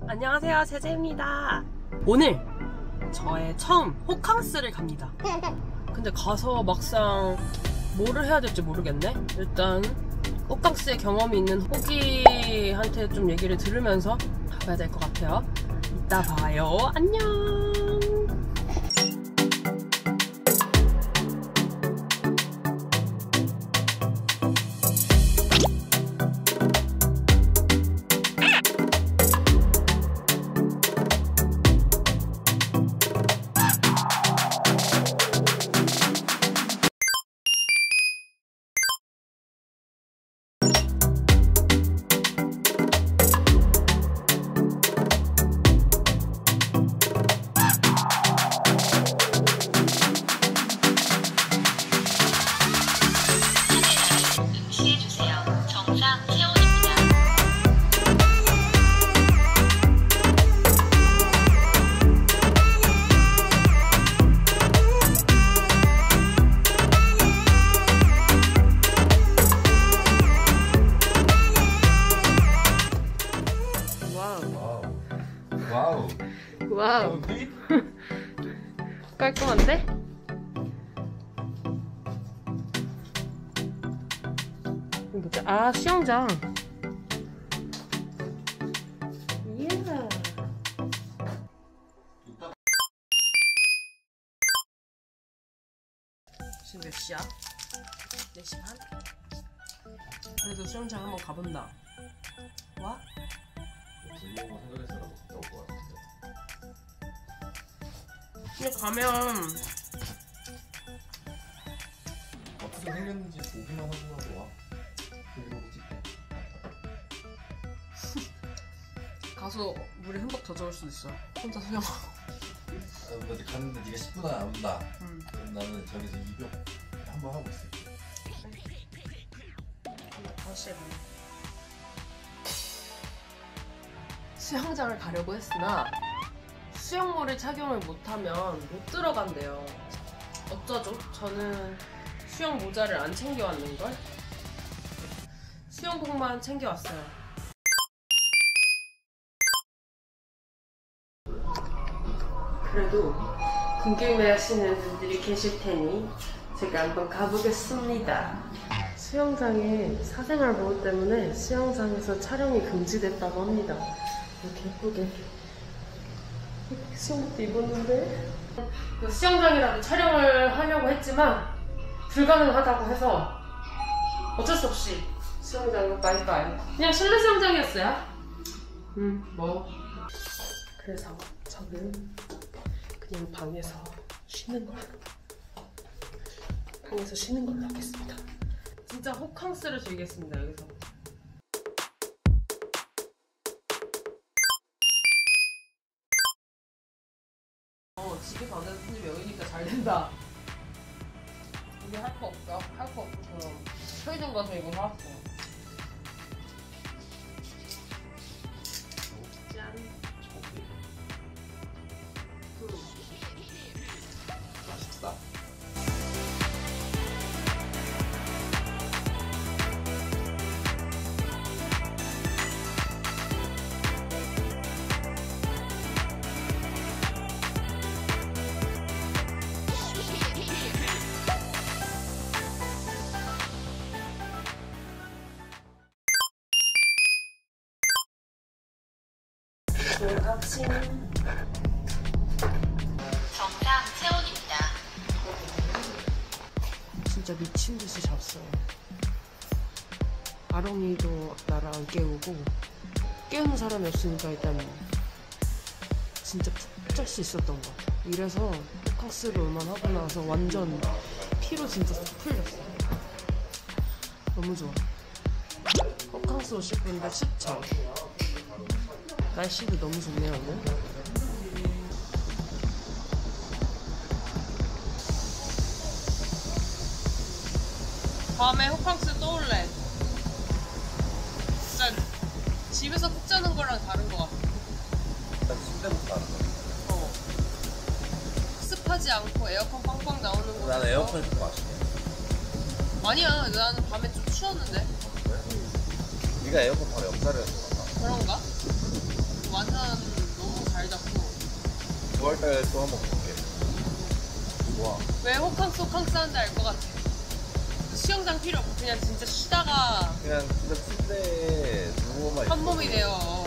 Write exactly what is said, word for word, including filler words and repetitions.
안녕하세요, 제재입니다. 오늘 저의 처음 호캉스를 갑니다. 근데 가서 막상 뭐를 해야 될지 모르겠네. 일단 호캉스의 경험이 있는 호기한테 좀 얘기를 들으면서 가봐야 될 것 같아요. 이따 봐요. 안녕. 와우. 와우. 깔끔한데? 이거 뭐지? 아, 수영장. 이야. 지금 몇 시야? 네 시 반? 그래도 수영장 한번 가본다. 와? 즐거운 거 생각했어라도 갔다 올 것 같은데. 근데 가면 어떻게 생겼는지 보기만 하고 와. 그리고 찍게. 가서 물에 흠뻑 젖어올 수도 있어. 혼자 수영하고. 아, 근데 갔는데 네가 십 분 안에 안 온다. 응. 그럼 나는 저기서 이벽 한번 하고 있을게. 다시 해봐. 수영장을 가려고 했으나 수영모를 착용을 못하면 못 들어간대요. 어쩌죠? 저는 수영 모자를 안 챙겨왔는걸? 수영복만 챙겨왔어요. 그래도 궁금해 하시는 분들이 계실 테니 제가 한번 가보겠습니다. 수영장에 사생활 보호 때문에 수영장에서 촬영이 금지됐다고 합니다. 이렇게 예쁘게 수영복도 입었는데 그 수영장이라도 촬영을 하려고 했지만 불가능하다고 해서 어쩔 수 없이 수영장은 빠이빠이. 그냥 실내 수영장이었어요. 음, 뭐 그래서 저는 그냥 방에서 쉬는 걸로 방에서 쉬는 걸로 하겠습니다. 진짜 호캉스를 즐기겠습니다, 여기서. 어, 집에서 안 되는 손님이 여기니까 잘 된다. 이게 할 거 없어. 할 거 없어서 편의점 가서 이거 사왔어. 짠. 음. 맛있다. 아침 정상 체온입니다. 진짜 미친 듯이 잤어요. 아롱이도 나를 안 깨우고 깨우는 사람이 없으니까 일단 진짜 푹 잘 수 있었던 것 같아요. 이래서 호캉스를 얼마나 하고 나서 완전 피로 진짜 싹 풀렸어요. 너무 좋아. 호캉스 오실 분들 추천. 날씨도 너무 좋네요, 오늘. 밤에 호캉스 또 올래. 진짜 집에서 푹 자는 거랑 다른 것 같아. 일단 침대부터 하는 거야. 어. 습하지 않고 에어컨 빵빵 나오는 곳에서. 난 에어컨이 좀 맛있네. 아니야, 나는 밤에 좀 추웠는데. 왜? 네가 에어컨 바로 옆자리였어. 그런가? 완전 너무 잘 잡고. 구월달에 또 한번 볼게. 좋아. 왜 호캉스 호캉스 하는지 알 것 같아. 수영장 필요 없고 그냥 진짜 쉬다가 그냥 진짜 침대에 누워만 한 몸이 있어도 돼요.